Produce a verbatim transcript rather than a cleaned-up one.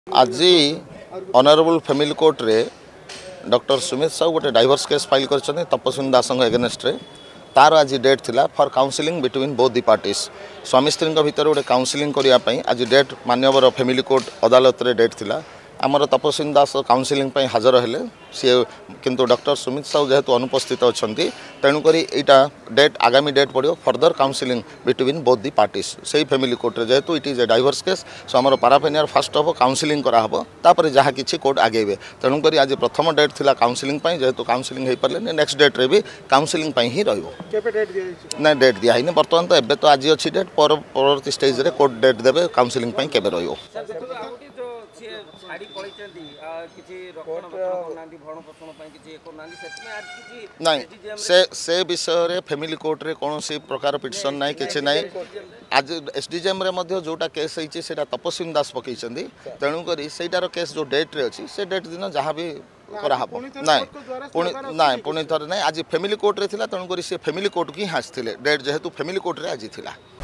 आज honourable family court रे doctor Sumit Sahu गोटे डाइवर्स केस फाइल कर तपस्विनी दास एगेनेस्ट रे तार आज डेट थिला for counselling between both the parties स्वामी स्त्री भितर गोटे काउंसलिंग करने आज डेट मान्यवर फैमिली कोर्ट अदालत रे डेट थिला आमर तपस्विनी दास काउंसलिंग हाजर हेले सी किंतु डॉक्टर सुमित साहू जेहेतु अनुपस्थित अच्छा तेणुक यहाँ डेट आगामी डेट पड़ो further counselling between both the parties से फैमिली कोर्ट रे जेहेतु it is a divorce case so आमर पाराफेनियर फास्ट हम काउंसलिंग कराहब तापर जहाँ किसी कोर्ट आगेबे तेणुक आज प्रथम डेट थिला काउंसलिंग जेहेतु काउंसलिंग हो पारे नेक्स्ट डेट रे भी काउंसलिंग ही रही डेट दिखाई बर्तमान तो एबे तो आज अच्छी डेट परवर्ती स्टेज रे कोर्ट डेट देवे काउंसलिंग केबे रहिबो नहीं से से विषय रे फैमिली कोर्ट रे कौन सी प्रकार पिटिशन नहीं किसी नहीं आज एसडीजेएम रे मध्य जोटा केस होइछि सेटा तपस्विनी दास पकईछंदी तेणुक सेटार केस जो डेट रे अछि से डेट दिन जहाँ भी कराहब नाई पुणी ना पुणी थर ना आज फैमिली कोर्ट रे थिला तेणुक से फैमिली कोर्ट की आसते डेट जेहेतु फैमिली कोर्ट रे आज थिला।